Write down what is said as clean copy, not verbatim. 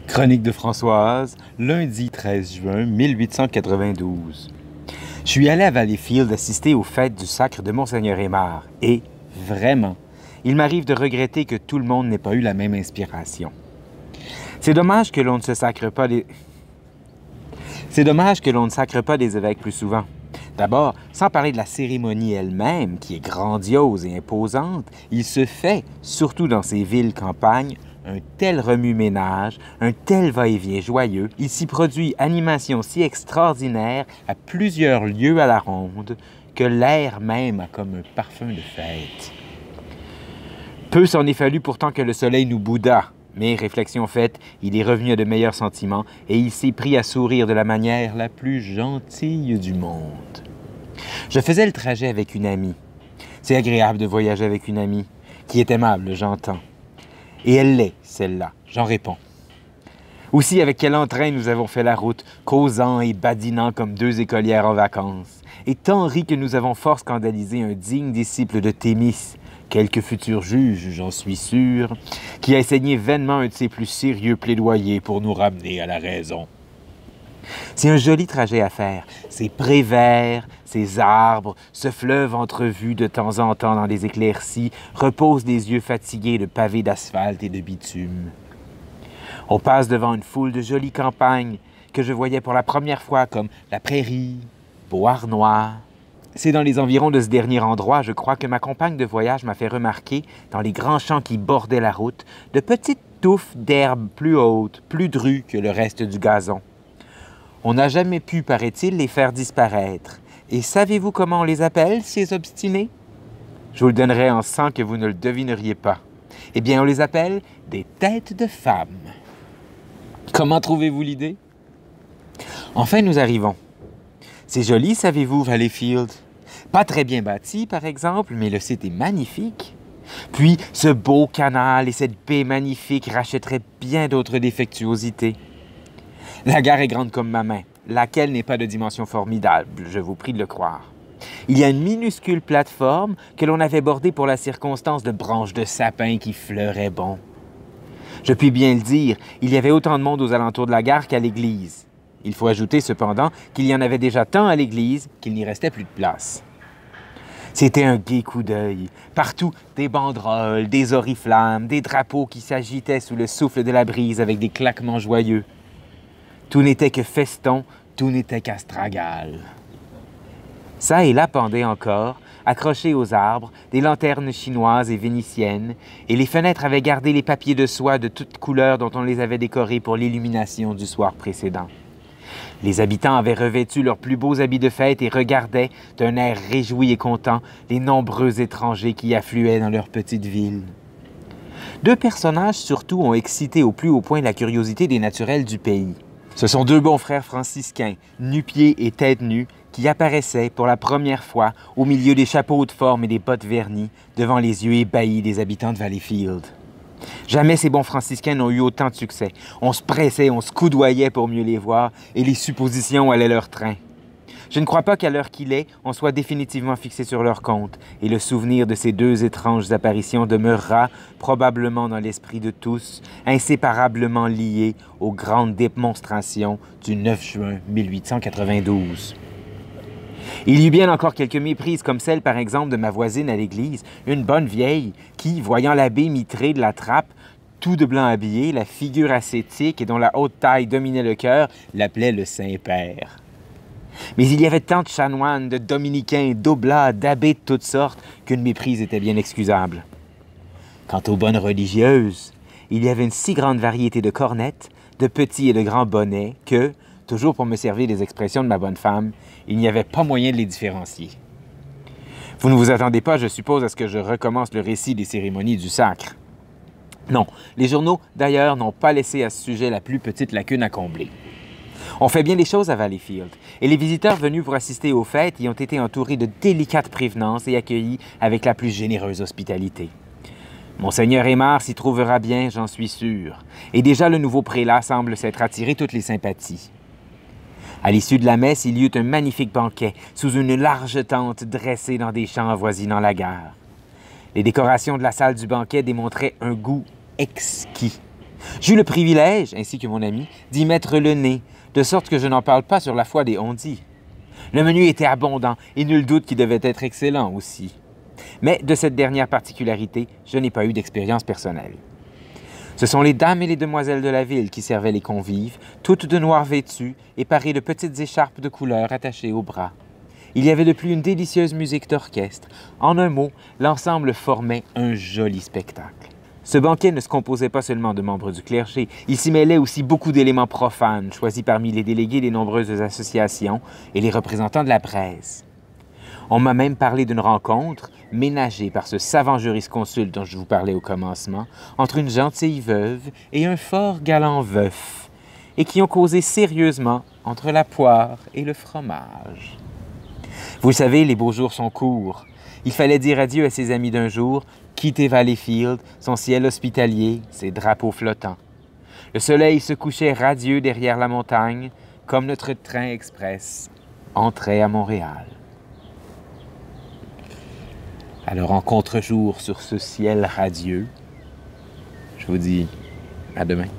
Chronique de Françoise, lundi 13 juin 1892. Je suis allé à Valleyfield assister aux fêtes du sacre de Monseigneur Aymar et, vraiment, il m'arrive de regretter que tout le monde n'ait pas eu la même inspiration. C'est dommage que l'on ne sacre pas des évêques plus souvent. D'abord, sans parler de la cérémonie elle-même, qui est grandiose et imposante, il se fait, surtout dans ces villes-campagnes, un tel remue-ménage, un tel va-et-vient joyeux, il s'y produit animation si extraordinaire à plusieurs lieues à la ronde que l'air même a comme un parfum de fête. Peu s'en est fallu pourtant que le soleil nous bouda, mais, réflexion faite, il est revenu à de meilleurs sentiments et il s'est pris à sourire de la manière la plus gentille du monde. Je faisais le trajet avec une amie. C'est agréable de voyager avec une amie, qui est aimable, j'entends. Et elle l'est, celle-là, j'en réponds. Aussi, avec quel entrain nous avons fait la route, causant et badinant comme deux écolières en vacances, et tant ri que nous avons fort scandalisé un digne disciple de Thémis, quelque futur juge, j'en suis sûr, qui a essayé vainement un de ses plus sérieux plaidoyers pour nous ramener à la raison. C'est un joli trajet à faire, ces prés verts, ces arbres, ce fleuve entrevu de temps en temps dans les éclaircies, repose des yeux fatigués de pavés d'asphalte et de bitume. On passe devant une foule de jolies campagnes que je voyais pour la première fois comme la Prairie, Beauharnois. C'est dans les environs de ce dernier endroit, je crois, que ma compagne de voyage m'a fait remarquer, dans les grands champs qui bordaient la route, de petites touffes d'herbes plus hautes, plus drues que le reste du gazon. On n'a jamais pu, paraît-il, les faire disparaître. Et savez-vous comment on les appelle, ces obstinés? Je vous le donnerai en sang que vous ne le devineriez pas. Eh bien, on les appelle des têtes de femmes. Comment trouvez-vous l'idée? Enfin, nous arrivons. C'est joli, savez-vous, Valleyfield. Pas très bien bâti, par exemple, mais le site est magnifique. Puis, ce beau canal et cette baie magnifique rachèteraient bien d'autres défectuosités. La gare est grande comme ma main, laquelle n'est pas de dimension formidable, je vous prie de le croire. Il y a une minuscule plateforme que l'on avait bordée pour la circonstance de branches de sapin qui fleuraient bon. Je puis bien le dire, il y avait autant de monde aux alentours de la gare qu'à l'église. Il faut ajouter cependant qu'il y en avait déjà tant à l'église qu'il n'y restait plus de place. C'était un gai coup d'œil. Partout, des banderoles, des oriflammes, des drapeaux qui s'agitaient sous le souffle de la brise avec des claquements joyeux. Tout n'était que feston, tout n'était qu'astragale. Ça et là pendaient encore, accrochées aux arbres, des lanternes chinoises et vénitiennes, et les fenêtres avaient gardé les papiers de soie de toutes couleurs dont on les avait décorés pour l'illumination du soir précédent. Les habitants avaient revêtu leurs plus beaux habits de fête et regardaient, d'un air réjoui et content, les nombreux étrangers qui affluaient dans leur petite ville. Deux personnages surtout ont excité au plus haut point la curiosité des naturels du pays. Ce sont deux bons frères franciscains, nu-pieds et tête nue, qui apparaissaient pour la première fois au milieu des chapeaux de forme et des bottes vernies devant les yeux ébahis des habitants de Valleyfield. Jamais ces bons franciscains n'ont eu autant de succès. On se pressait, on se coudoyait pour mieux les voir et les suppositions allaient leur train. Je ne crois pas qu'à l'heure qu'il est, on soit définitivement fixé sur leur compte, et le souvenir de ces deux étranges apparitions demeurera, probablement dans l'esprit de tous, inséparablement lié aux grandes démonstrations du 9 juin 1892. Il y eut bien encore quelques méprises comme celle, par exemple, de ma voisine à l'église, une bonne vieille, qui, voyant l'abbé mitré de la trappe, tout de blanc habillé, la figure ascétique et dont la haute taille dominait le cœur, l'appelait le Saint-Père. Mais il y avait tant de chanoines, de dominicains, d'oblats, d'abbés de toutes sortes, qu'une méprise était bien excusable. Quant aux bonnes religieuses, il y avait une si grande variété de cornettes, de petits et de grands bonnets que, toujours pour me servir des expressions de ma bonne femme, il n'y avait pas moyen de les différencier. Vous ne vous attendez pas, je suppose, à ce que je recommence le récit des cérémonies du sacre. Non, les journaux, d'ailleurs, n'ont pas laissé à ce sujet la plus petite lacune à combler. On fait bien les choses à Valleyfield, et les visiteurs venus pour assister aux fêtes y ont été entourés de délicates prévenances et accueillis avec la plus généreuse hospitalité. Monseigneur Aymar s'y trouvera bien, j'en suis sûr, et déjà le nouveau prélat semble s'être attiré toutes les sympathies. À l'issue de la messe, il y eut un magnifique banquet sous une large tente dressée dans des champs avoisinant la gare. Les décorations de la salle du banquet démontraient un goût exquis. J'eus le privilège, ainsi que mon ami, d'y mettre le nez, de sorte que je n'en parle pas sur la foi des on-dit. Le menu était abondant et nul doute qu'il devait être excellent aussi. Mais de cette dernière particularité, je n'ai pas eu d'expérience personnelle. Ce sont les dames et les demoiselles de la ville qui servaient les convives, toutes de noir vêtues et parées de petites écharpes de couleur attachées aux bras. Il y avait de plus une délicieuse musique d'orchestre. En un mot, l'ensemble formait un joli spectacle. Ce banquet ne se composait pas seulement de membres du clergé, il s'y mêlait aussi beaucoup d'éléments profanes, choisis parmi les délégués des nombreuses associations et les représentants de la presse. On m'a même parlé d'une rencontre, ménagée par ce savant jurisconsulte dont je vous parlais au commencement, entre une gentille veuve et un fort galant veuf, et qui ont causé sérieusement entre la poire et le fromage. Vous le savez, les beaux jours sont courts. Il fallait dire adieu à ses amis d'un jour, quitter Valleyfield, son ciel hospitalier, ses drapeaux flottants. Le soleil se couchait radieux derrière la montagne, comme notre train express entrait à Montréal. Alors, en contre-jour sur ce ciel radieux, je vous dis à demain.